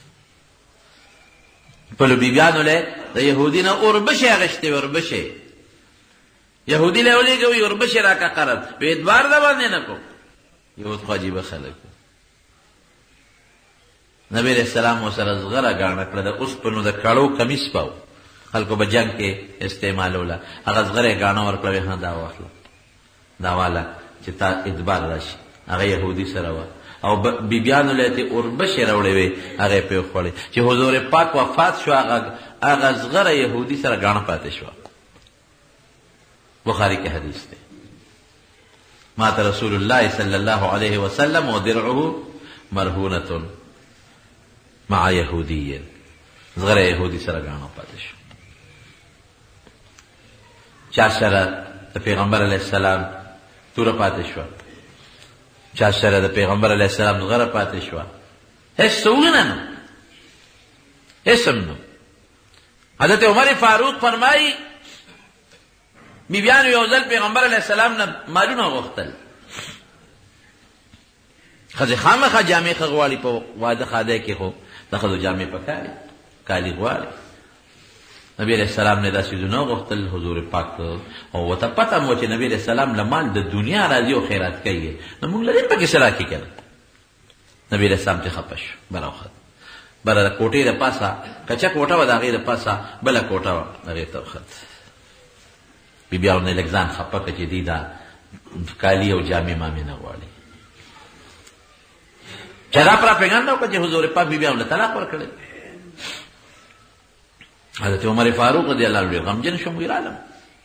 خپلو بیبیانو له د یهودي نه اوربشې اخیستې اوربشې یهودي له ولېږه وي اوربشې راکه قرض وی ادبار د باندې نه کوم یهود خو عجیبه خلک نبی علیه السلام ورسره زغره ګاڼه کړه د اوسپنو د کړو کمیس به خلکو به جنګ کې استعمالوله هغه زغره یې ګاڼه ورکړه وی ها دا واخله دا واله چې تا ادبار راشي هغه یهودي سره وه او بیبیانو له تې اوربشې راوړې وې هغه یې پرې وخوړې چې حضور پاک وفات شو هغه زغره یهودي سره ګاڼه پاتې شوه بخاري کې حدیث دی مات رسول الله صلی الله علیه وسلم ودرعه مرهونة مع یهودی زغره یهودي سره ګاڼه پاتې شو چا سره د پیغمبر علیه السلام توره پاتې شوه چا سره د پیغمبر علیه السلام زغره پاتې شوه هیڅ څه نو هیڅ هم نو حضرت عمر فاروق فرمایي بیبیانو یو ځل پیغمبر علیه السلام نه مالونه غوښتل ښځې خامخا جامې ښه غواړي په واده خاده کې خو د ښځو جامې پکاري کالي غواړي نبی علیہ السلام نے دا سیزونه غوښتل حضور پاک او ورته پته مو چې نبی علیہ السلام له مال د دنیا راځي او خیرات کوي نو موږ لرې پکې څه راکړي که نه نبی علیہ السلام چې خفه شو براوخت بله د کوټې د پاسه کچه کوټه وه د هغې د پاسه بله کوټه وه هغې ته وخت بیبیانو نه لږ ځان خفه کړه چې دوی دا کالي او جامې مامې نه غواړي چې دا پراپېګنډه وکړه چې حضور پاک بیبیانو له طلاق ورکړی حضرت عمر فاروق رضی الله عنه غمجن شو وی رالم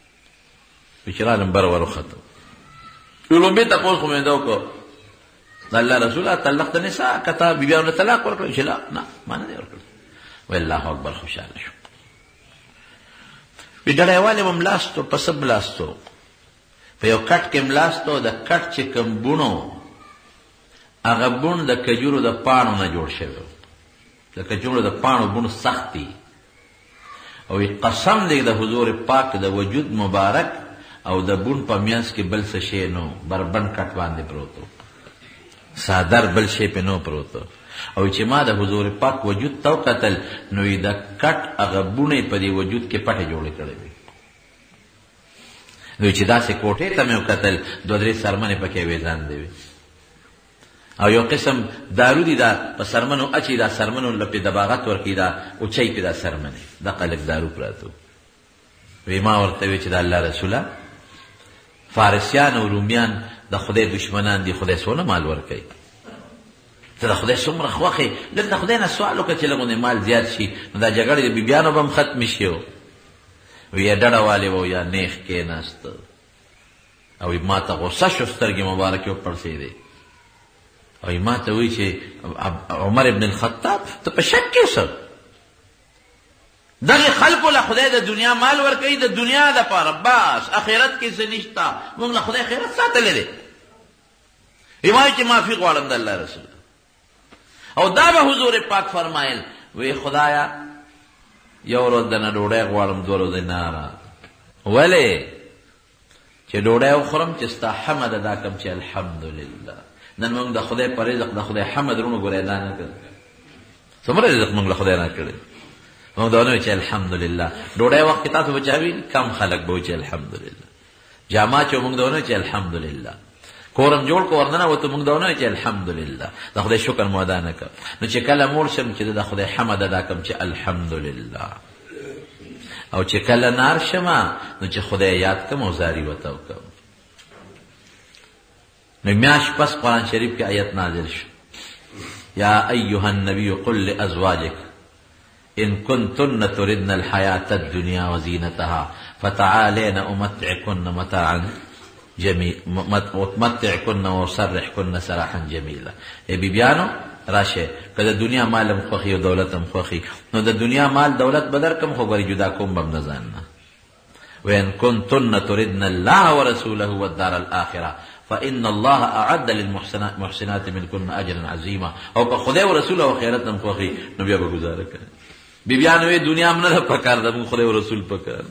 وی چې رالم بر ورخته لومبې تاسو خو مې دا وکړه د الله رسول طلقت النساء کته بیبیانو طلاق ورکړ چې لا نه ما نه ورکړ و الله اکبر خوشاله شو بیډړیواله مملاستو په سبلاستو په یو کټ کې ملاستو د کټ چې کوم بونو هغه بون د کجورو د پاڼو نه جوړ شوی د کجورو د پاڼو بون سختي او قسم دی د حضور پاک د وجود مبارک او د بون په میانس کې بل څه شی نو بربند کټ باندې پروتو صادر بل شی په نو پروتو او چې ما د حضور پاک وجود تو قتل نو د کټ هغه بونه په دی وجود کې پټه جوړ کړې وي نو چې داسې کوټه ته مې قتل دوه درې سرمنې پکې وېزان دی او یو قسم دارو دی دا په سرمنو اچي دا سرمنو لپاره دباغت ورکی دا او چي په دا سرمنې دا قلق دارو پراتو وی ما ورته وی چې د الله رسوله فارسیان او رومیان د خدای دشمنان دي خدای سونه مال ورکي ته د خدای څومره خوخي لکه د خدای نه سوال وکړي چې لګونه مال زیات شي نو دا جګړه د بیبيانو به ختم شي وی ډډه والے وو یا نیخ کې ناست او ما ته غوسه شو سترګې مبارکې پړسې دي او ما ته وی چې عمر ابن الخطاب ته په شک کې وسه دغه خلکو له خدای د دنیا مال ورکوي د دنیا د پاره بس اخرت کې څه نشته موږ له خدای خیرت ساتلې دي ایمای چې معافي غواړم د الله رسول او دا به حضور پاک فرمایل وی خدایا یو ورځ دنه ډوډۍ غواړم دوه ورځې نه را ولې چې ډوډۍ وخورم چې ستا حمد ادا کوم چې الحمدلله نن موږ د خدای پر رزق د خدای حمد رونو ګورې دا نه کړ څومره رزق موږ له خدای نه کړی موږ دا نه چې الحمدلله ډوډۍ وخت تاسو بچاوي کم خلک به چې الحمدلله جامع چې موږ دا نه چې الحمدلله کورم جوړ کو ورننه وته موږ دا نه چې الحمدلله د خدای شکر مو ادا نه کړ نو چې کله مور شم چې د خدای حمد ادا کوم چې الحمدلله او چې کله نار شمه نو چې خدای یاد کوم او زاری وته کوم نو میاش پس قرآن شریف کی آیت نازل شو یا ایها النبی قل لازواجک ان کنتن تردن الحیات الدنیا وزینتها فتعالین امتعکن متاعا جمیل متمتعکن وسرحکن سراحا جمیلا ای بیبیانو راشه که د دنیا مالم خوخی و دولتم خوخی نو د دنیا مال دولت بدر کم خو بری جدا کوم بم نزاننا وان کنتن تردن الله ورسوله والدار الاخره فإن الله أعد للمحسنات محسنات منكن أجرا عظيما او که خدای او رسول او خیرت هم خوخي نو بیا به گزاره کوي بیبیانو وی دنیا من نه پکار د خدای او رسول پکار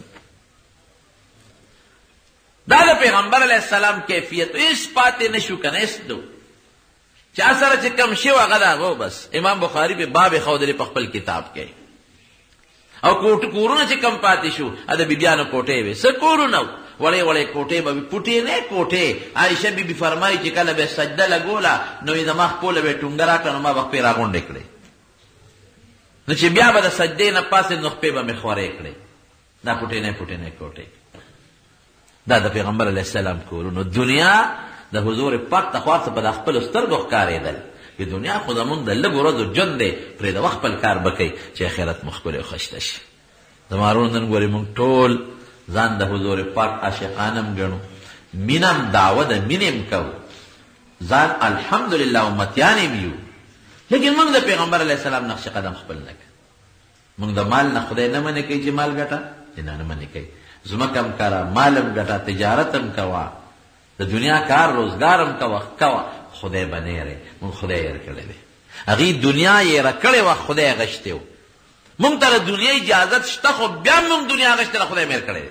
دا د پیغمبر علیه السلام کیفیت اس پاتې نشو کنه اس دو چا سره چې کم شی وغدا وو بس امام بخاری په باب خودری په خپل کتاب کې او کوټ کورونه چې کم پاتې شو ا د بیبیانو کوټه وي س کورونه وړې وړې کوټې به پټې نه کوټې عائشہ بی بی فرمایي چې کله به سجده لګولا نو یې دماغ کوله به ټونګرا کړه ما وخت پیرا غونډې کړې نو چې بیا به د سجدې نه پاسې نو په به مخورې کړې دا پټې نه پټې نه کوټې دا د پیغمبر علیه السلام کورونو دنیا د حضور پاک تخواص په خپل سترګو ښکارېدل چې دنیا خو زمونږ د لږ ورځو ژوند دی پرې د وخت خپل کار وکړي چې آخرت مو ښکلی او ښایسته شي زمارو نن ګورې موږ ټول ځان د حضور پاک عاشقانم ګڼو مینم دعوه د مینم کوو ځان الحمدلله امتیان یم یو لیکن موږ د پیغمبر علیه السلام نقش قدم خپل نه کوو موږ د مال نه خدای نه منې کوي چې مال ګټه نه نه منې کوي ځمکه هم کاره مالم ګټه تجارت هم کوه د دنیا کار روزګارم کوه کوه خدای به نه یری موږ خدای یې کړی دی هغې دنیا یې راکړې وه خدای غشتی و موږ ته د دنیا اجازت شته خو بیا موږ دنیا غشتله خدای میر کړی دی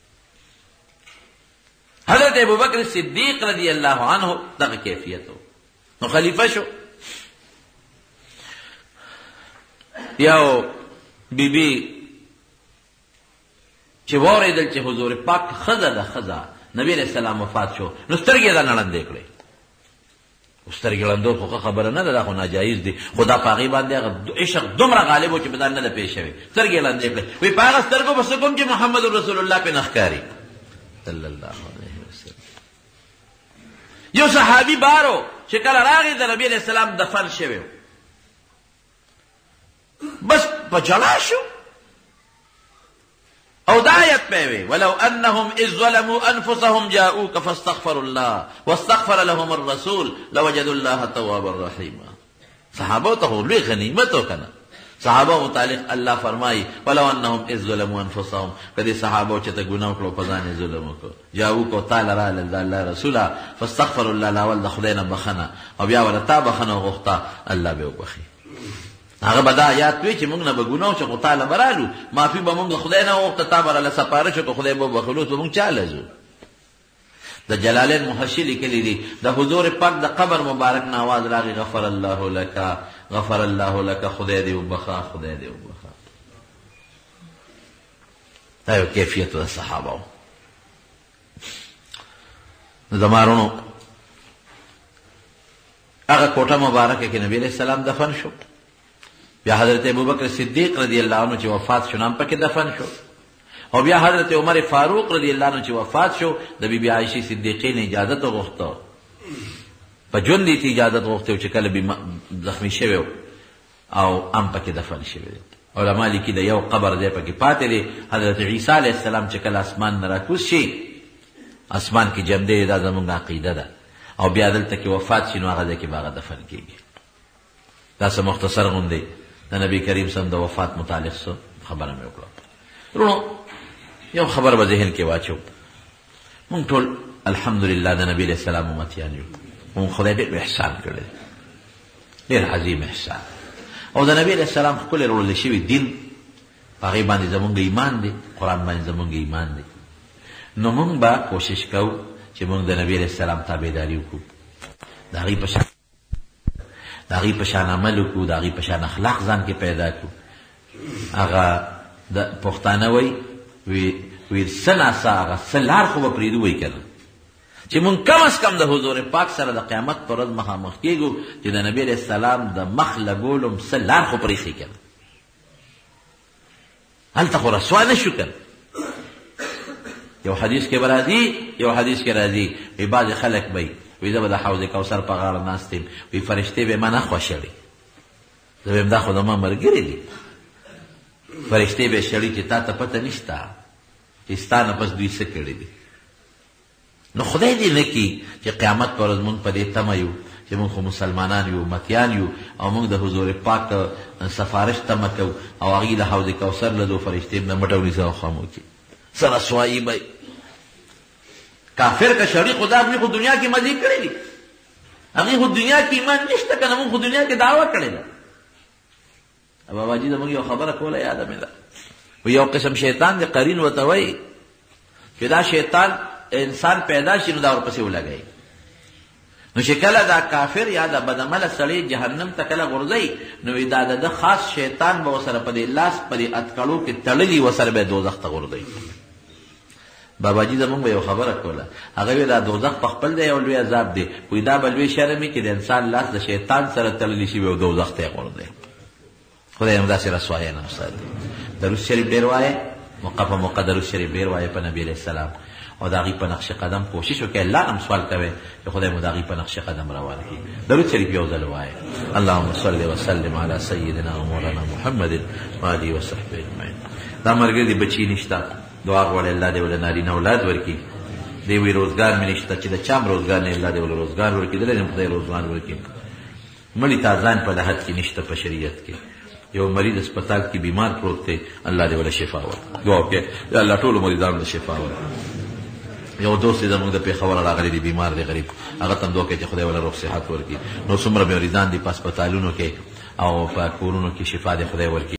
حضرت ابوبکر صدیق رضی الله عنه دغه کیفیت و نو خلیفه شو یو بی بی چې واورېدل چې حضور پاک ښځه ده ښځه نبی علیہ السلام وفات شو نو سترګې دا نړندې کړې سترګې ړندول خو خبره نه ده دا خو ناجایز دي خو دا په هغې باندې هغه عشق دومره غالب و چې په دا نه ده پېښ شوې سترګې ړندې کړې وایي په هغه سترګو به څه کوم چې محمد رسول الله پې نه ښکاري صلی الله علیه وسلم یو صحابي بارو چې کله راغی د نبی علیہ السلام دفن شوی بس په جلا شو او دا آیت پہ ولو انهم اذ ظلموا انفسهم جاءوك فاستغفروا الله واستغفر لهم الرسول لوجدوا الله توابا رحيما. صحابہ تو لوی غنیمت ہو کنا. صحابہ متعلق اللہ فرمائی ولو انهم اذ ظلموا انفسهم، کدی صحابہ چتا گناہ کړو پزانه ظلم کو جاءوك تعالی را الله رسولا فاستغفر الله لاول خدینا بخنا او بیا ورتا بخنا غوښتا الله به وبخي. هغه بدا آیات وی چې موږ نه به ګناه چې تعالی برالو معافي به موږ خدای نه وخت ته بر له سپارښت کو خدای به بخلوص به موږ چاله زو. د جلالین محشی لیکلی دی د حضور پاک د قبر مبارک نه आवाज راغی غفر الله لك غفر الله لك خدای دې وبخا خدای دې وبخا. دا یو کیفیت د صحابه. زمارونو هغه کوټه مبارکه کې نبی علیہ السلام دفن شو. بیا حضرت ابوبکر صدیق رضی اللہ عنہ چې وفات شو نام پکې دفن شو. او بیا حضرت عمر فاروق رضی اللہ عنہ چې وفات شو د بی بی عائشہ صدیقې نه اجازه وغوښته. په ژوند دې اجازه وغوښته چې کله زخمی شوی او ام پکې دفن شوی. علماء لیکي د یو قبر دی پکې پاتې دی. حضرت عیسی علیہ السلام چې کله اسمان نه راکوز شي اسمان کې جمع دی دا زموږ عقیده ده. او بیا دلته کې وفات شي نو هغه کې باغ دفن کیږي. دا څه مختصر غوندي د نبی کریم صلی الله علیه وسلم د وفات متعلق څه خبره مې وکړه. ورونو یو خبر به ذهن کې واچو. مونږ ټول الحمدلله د نبی علیہ السلام امتیان یو. مونږ خدای ډېر احسان کړی ډېر عظیم احسان. او د نبی علیہ السلام خپل وروړل شوي دین په هغې باندې زمونږ ایمان دی، قرآن باندې زمونږ ایمان دی. نو مونږ به کوشش کوو چې مونږ د نبی علیہ السلام تابعداري وکړو، د هغې په شان د هغې په شان عمل وکړو، د هغې په شان اخلاق ځان کې پیدا کړو. هغه د پښتانه وایي وی څه ناڅه هغه څه لار خو به پرېږدو وایي که نه چې مونږ کم از کم د حضور پاک سره د قیامت پر ورځ مخامخ کېږو چې د نبي علیہ السلام د مخ لګولو څه لار خو پرېښي که نه هلته خو رسوا نه شو که نه. یو حدیث کې به راځي یو حدیث کې راځي وی بعضې خلک به وی زه به د حوض کوثر په غاړه ناست یم وی فرشتې به ما نه خوښوي. زه به یم دا خو زما ملګري دي. فرشتې به شړي چې تا ته پته نشته چې ستا نه پس دوی څه کړي دي. نو خدای دې نه کړي چې قیامت پر ورځ مونږ په دې تمه یو چې مونږ خو مسلمانان یو امتیان یو او مونږ د حضور پاک سفارش تمه کوو او هغې د حوض کوثر له دو فرشتې نه مټه ونیسه او خامو کړي. څه رسوایي به کافر که شړي خو دا هغې خو دنیا کې مزې کړي دي. هغې خو دنیا کې ایمان نشته که نه مونږ خو دنیا کې دعوه کړې ده. باباجي زموږ یو خبره کوله یاده مې ده و یو قسم شیطان دی قرین ورته وایي چې دا شیطان انسان پیدا شي نو دا ورپسې ولګوي. نو چې کله دا کافر یا دا بدعمله سړی جهنم ته کله غورځوي نو دا د ده خاص شیطان به ورسره په دې لاس په دې اتکړو کې تړلي ورسره به یې دوزخ ته غورځوي. باباجي زموږ به یو خبره کوله هغه وی دا دوزخ په خپل دی یو لوی عذاب دی وایي دا به لوی شرم وي چې د انسان لاس د شیطان سره تړلی شي او دوزخ ته یې غورځوي. خدای هم داسې رسوایه نه وساتي. درود شریف ډېر وایه موقع په موقع درود شریف ډېر وایه په نبي علیہ السلام او د هغې په نقش قدم کوشش وکړئ. الله هم سوال کوئ چې خدای مو د هغې په نقش قدم روان کړي. درود شریف یو ځل وایه. اللهم صل وسلم علی سیدنا و مولانا محمد و آله وصحبه اجمعین. دا ملګري دي بچي نشته دعا غواړي الله دې ولې نارینه اولاد ورکړي. دی وایي روزګار مې نشته چې د چا هم روزګار نه الله دې ولې روزګار ورکړي دلی دې خدای روزګار ورکړي. مړي ته ځان په لحد کې نشته په شریعت کې. یو مریض اسپتال کې بیمار پروت دی الله دې ولا شفا ورکړي. دعا وکړئ یا الله ټولو مریضانو ته شفا ورکړي. یو دوست زموږ د پېښور راغلی دی بیمار دی غریب هغه ته هم دعا کوي چې خدای ولا روغ صحت ورکړي. نو څومره مریضان دي په اسپتالونو کې او په کورونو کې شفا دې خدای ورکړي.